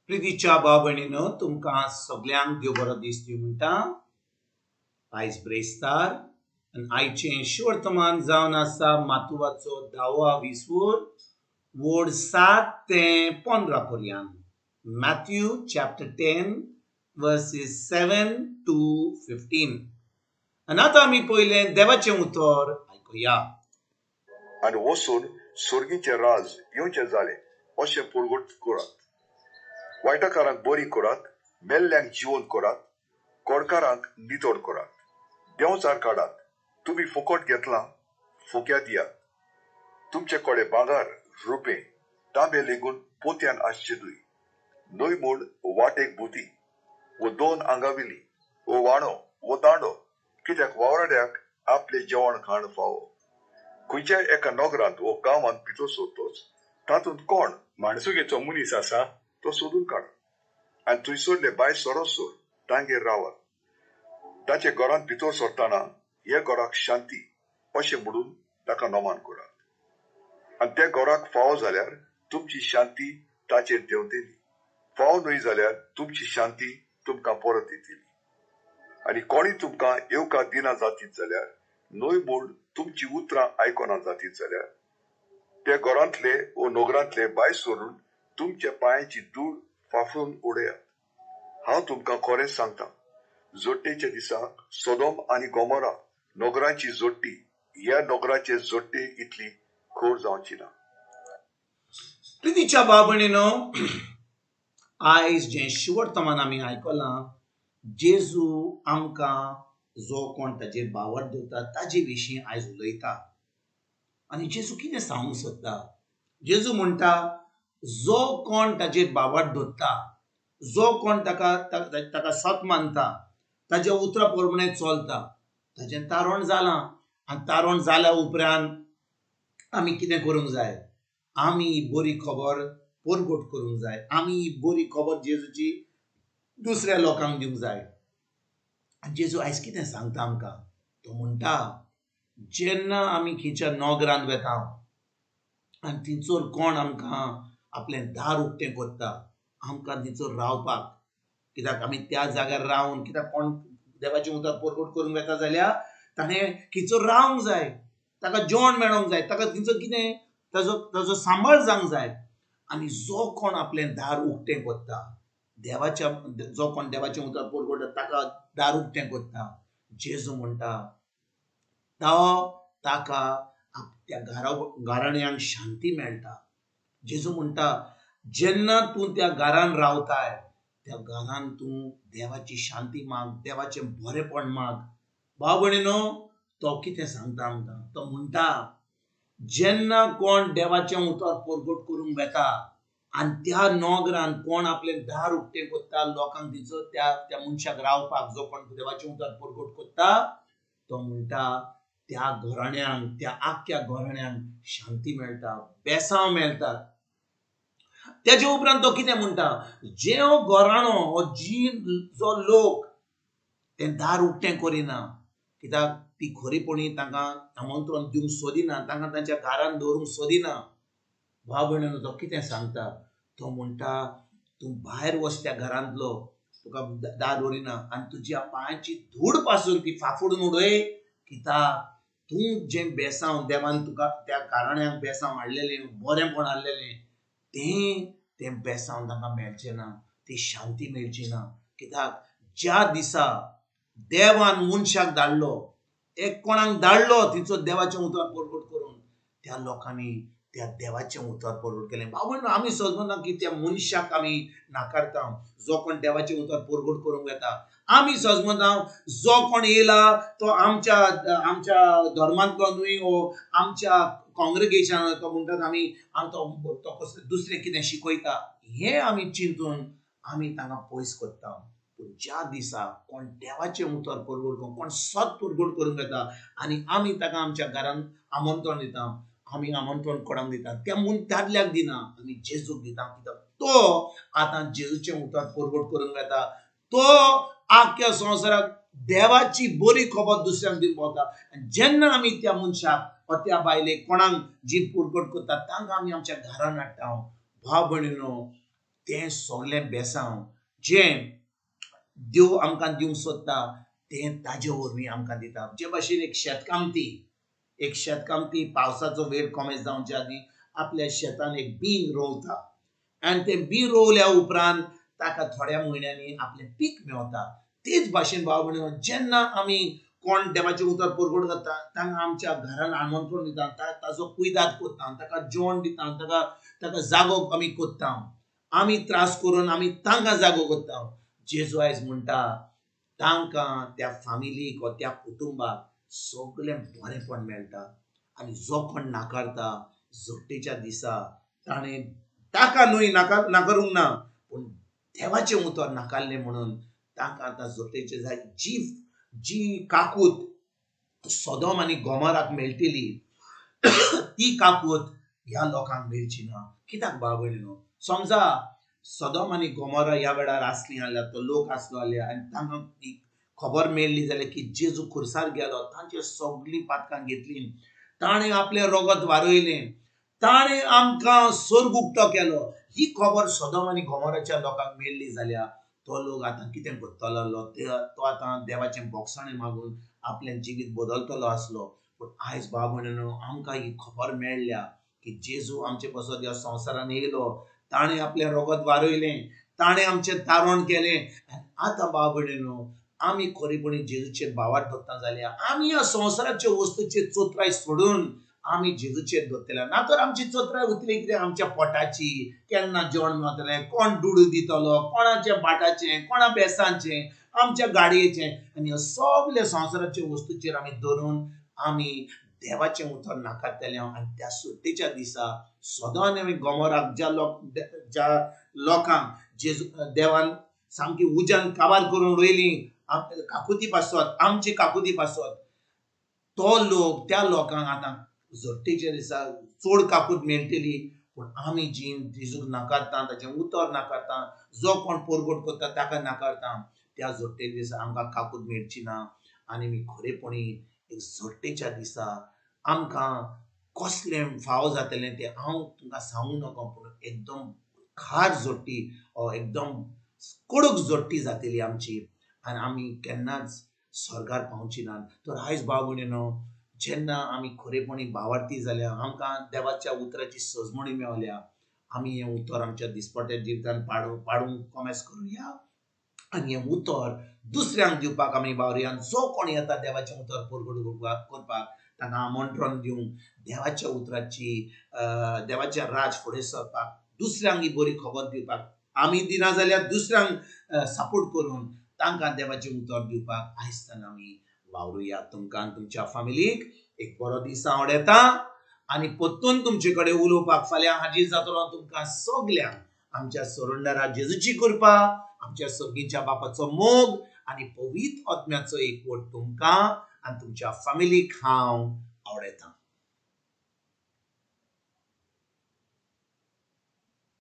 प्रितीच्या बाबणीनो तुमकां सगळ्यांक देव बरो दीस दिवं म्हणटा. आयज ब्रेस्तार आनी आयचें शिवर्तमान जावन आसा मातुवाचो 10वा विसवूर वोड 7 ते 15 पर्यंत. Matthew chapter 10 verses 7 to 15. आनी आतां आमी पयलें देवाचें उतर आयकुया. आनी वचून सुर्गीचें राज येवचें जालें अशें पुरगूट करात. वायटाकारांक बरी करात, मेल्ल्यांक जिवंत करात, कोडकारांक नितोड करात, देंवचार काडात. तुमी फुकट घेतलां, फुक्या दियात. तुमचे कोडे भांगार, रुपें, तांबे लेगून पोत्यान आसचेदूय. न्हय म्हूण वाटेक बुती, वो 2 आंगाविली, वो वाणो, वो दांडो, कित्याक वावराड्याक आपले जेवण खाण फावो. खंयच्याय एका नोगरांत वो गांवांत भितर सोदतोच तातूंत कोण माणसुगेचो मनीस आसा तो सोदून काड, आनी थंयसरले भायर सरोसोर तांगेर रावात. ताचे घरांत भितर सरतना हे घराक शांती अशें म्हणून ताका नोमान करात. आनी त्या घराक फावो जाल्यार तुमची शांती ताचेर देंवतली. फावो न्हय जाल्यार तुमची शांती तुमकां परत येतली. आनी कोणी तुमकां येवकार दिना जातीत जाल्यार, न्हय म्हूण तुमची उतरां आयकना जातीत जाल्यार, त्या घरांतले वो नोगरांतले भायर सरून तुमच्या पांयाची धूळ फाफून उडयात. हांव तुमकां खरें सांगतां, जोडटेच्या दिसाक सोदोम आनी गोमोरा नोगरांची जोडटी ह्या नोगराचे जोडटे इतली खोर जावची ना. प्रितीच्या बाबणीनो, आयज जें शिवर्तमान आमी आयकलां, जेजू आमकां जो कोण ताजेर बावर दवरता ताजे विशीं आयज उलयता. आनी जेजू कितें सांगूंक सोदता? जेजू म्हणटा, जो कोण ताजेर बावर दवरता, जो कोण ताका सत मानता, ताज्या उतरां प्रमाणे चलता, ताजें तारण जालां. आनी तारण जाल्या उपरांत आमी कितें करूंक जाय? आमी बरी खबर परगट करूंक जाय. आमी बरी खबर जेजूची दुसऱ्या लोकांक दिवंक जाय. जेजू आयज कितें सांगता आमकां? तो म्हणटा, जेन्ना आमी खंयच्या नोगरांत वेता आनी थंयसर कोण आमकां आपलें दार उक्तें करता, आमकां थंयसर रावपाक, कित्याक आमी त्या जाग्यार रावन, कित्याक कोण देवाचें उतर परगट करूंक येता जाल्यार ताणें खंयसर रावंक जाय, ताका जेवण मेळोंक जाय, ताका थंयसर कितें ताजो सांबाळ जावंक जाय. आनी जो कोण आपलें दार उक्तें करता, जो कोण देवाचें उतर परगट ताका दार उक्तें करता, जेजू म्हणटा ताका त्या घराण्यांक शांती मेळटा. जेजू म्हणटा, जेन्ना तूं त्या घरान रावताय, त्या घरान तूं देवाची शांती माग, देवाचें बरेपण माग. भाव भयणीनो, तो कितें सांगता आमकां? तो म्हणटा, जेन्ना कोण देवाचें उतर परगट करूंक वेता आनी त्या नोगरान कोण आपलें दार उक्तें करता, लोकांक थंयसर त्या मनशाक रावपाक, जो कोण देवाचें उतर परगट करता, तो म्हणटा त्या घराण्यांक, त्या आख्ख्या घराण्यांक शांती मेळटा, बेसांव मेळटा. तेजे उपरांत तो कितें म्हणटा? जो घराणो जो लोक तें दार उक्तें करिना, कित्याक ती खरीपणी तांकां आमंत्रण दिवंक सोदिना, तांकां तांच्या घरान दवरूंक सोदिना. भाव भयणीनो, तो कितें सांगता? तो म्हणटा, तूं भायर वच त्या घरांतलो, तुका दार दवरिना आनी तुज्या पांयाची धूड पासून ती फाफुडून उडय, कित्याक तूं जें बेसांव देवान तुका त्या घराण्यांक बेसांव हाडलेलें, बरेंपण हाडलेलें, तें बेसांव तांकां मेळचें ना, ती शांती मेळची ना. कित्याक ज्या दिसा देवान मनशाक धाडलो, एक कोणाक धाडलो थंयसर देवाचें उतर परगट करून, त्या लोकांनी त्या देवाचें उतर परगट केलें. भाव आमी समजना की त्या मनशाक आमी नाकारता, जो कोण देवाचें उतर परगट करूंक येता. आमी समजना जो कोण येयला तो आमच्या धर्मांतलो न्हय, वो आमच्या कॉंग्रेगेशन, तो म्हणटात आमी तो कसलें दुसरें कितें शिकयता, हें आमी चिंतून आमी तांकां पयस करता. पूण ज्या दिसा कोण देवाचें उतर परगट करून, कोण सत परगट करूंक येता आनी आमी ताका आमच्या घरान आमंत्रण दिता, आमी आमंत्रण कोणाक दिता? त्या दादल्याक दिना, आमी जेजूक दिता. कित्याक तो आतां जेजूचें उतर परगट करूंक येता. तो आख्ख्या संवसाराक देवाची बरी खबर दुसऱ्यांक दिवंक पावता. जेन्ना आमी त्या मनशाक वा त्या बायलेक कोणाक जी परगट करता, तांकां आमी आमच्या घरान हाडटा. भाव भयणीनो, तें सगळें बेसांव जें देव आमकां दिवंक सोदता तें ताजे वरवीं आमकां दिता. जे भाशेन एक शेतकामती पावसाचो वेळ कमी जावच्या आदीं आपल्या शेतान एक बीं रोवता आनी तें बीं रोवल्या उपरांत ताका थोड्या म्हयन्यांनी आपलें पीक मेळटा. तेच भाशेन भाव भयणीनो, जेन्ना आमी कोण देवाचें उतर परगट करता तांकां आमच्या घरान आमंत्रण दिता, ताजो कुयदाद कोत्ता, ताका जेवण दिता, ताका जागो आमी कोत्ता, आमी त्रास करून आमी तांकां जागो कोत्ता. जेजू आयज म्हणटा तांकां त्या फामिलीक वा त्या कुटुंबाक सगळें बरेंपण मेळटा. आनी जो कोण नाकारता जोडटेच्या दिसा ताणें ताका न्हय नाकारूंक ना, पूण देवाचें उतर नाकारलें म्हणून तांकां आतां जोडटेचे जाय जी काकूट सदोम आनी गोमोराक मेळटली ती काकूट ह्या लोकांक मेळची ना. कित्याक भाव भयणीनो, समजा सदोम आनी गोमोरा ह्या वेळार आसली जाल्यार तो लोक आसलो जाल्यार आनी तांकां ती खबर मेळ्ळी जाल्यार की जेजू खुर्सार गेलो, तांचेर सगळीं पातकां घेतली, ताणें आपलें रगत वारयलें, ताणें आमकां स्वर्ग उक्तो केलो, ही खबर सदोम आनी गोमोराच्या लोकांक मेळ्ळी जाल्यार तो लोक आतां कितें करतलो? तो आतां देवाचें बोगसाणें मागून आपलें जिवीत बदलतलो आसलो. पूण आयज भाव भयणीनो, आमकां ही खबर मेळ्ळ्या की जेजू आमचे बसत ह्या संवसारान येयलो, ताणें आपलें रगत वारयलें, ताणें आमचें तारण केलें. आतां भाव भयणीनो, आमी खरेपणी जेजूचेर भावार्थ धरता जाल्यार आमी ह्या संवसाराचे वस्तूचेर चोत्राय सोडून आमी जेजूचेर धरतले ना. तर आमची चोत्राय उरतली कितें? आमच्या पोटाची, केन्ना जेवण मेळटलें, कोण दुडू दितलो, कोणाच्या भाटाचें, कोणा बेसांचें, आमच्या गाडयेचें, आनी ह्यो सगळे संवसाराचे वस्तूचेर आमी धरून आमी देवाचें उतर नाकारतले. आनी त्या सुट्टेच्या दिसा सदोम आनी गोमोराक ज्या लोकांक जेजू देवान सामकी उज्यान काबार करून रोयली, काकुती पासत, आमची काकुती पासत, तो लोक त्या लोकांक आतां जोडटेच्या दिसा चड काकूट मेळटली. पूण आमी जी जेजूक नाकारता, ताचें उतर नाकारता, जो कोण परगट करता ताका नाकारता, त्या जोडटेच्या दिसा आमकां काकूट मेळची ना. आनी आमी खरेपणी एक जोडटेच्या दिसा आमकां कसलें फाव जातलें तें हांव तुमकां सांगूं नका, पूण एकदम खार जोडटी, एकदम कडक जोडटी जातली आमची, आनी आमी केन्नाच स्वर्गार पावची ना. तर आयज भाव भयणीनो, जेन्ना आमी खरेपणी भावार्थी जाल्या, आमकां देवाच्या उतराची सजमणी मेवल्या, आमी हें उतर आमच्या दिसपट्या जिवितांत पाडूंक कमेस करुया आनी हें उतर दुसऱ्यांक दिवपाक आमी वावरया. जो कोण येता देवाचें उतर परगट करपाक तांकां आमंत्रण दिवंक, देवाच्या उतराची देवाचें राज फुडें सरपाक, दुसऱ्यांक ही बरी खबर दिवपाक, आमी दिना जाल्यार दुसऱ्यांक सपोर्ट करून तांकां देवाचें उतर दिवपाक आयज तान आमी वावरुया. तुमकां तुमच्या फॅमिलीक एक बरो दीस हांव येता आनी परतून तुमचे कडेन उलोवपाक फाल्यां हाजीर जातलो. तुमकां सगल्यांक आमच्या सरोंडारा जेजूची कृपा, आमच्या सर्गीच्या बापाचो मोग आनी पवित्र आत्म्याचो एकवट तुमकां आनी तुमच्या फॅमिलीक हांव आवडयतां.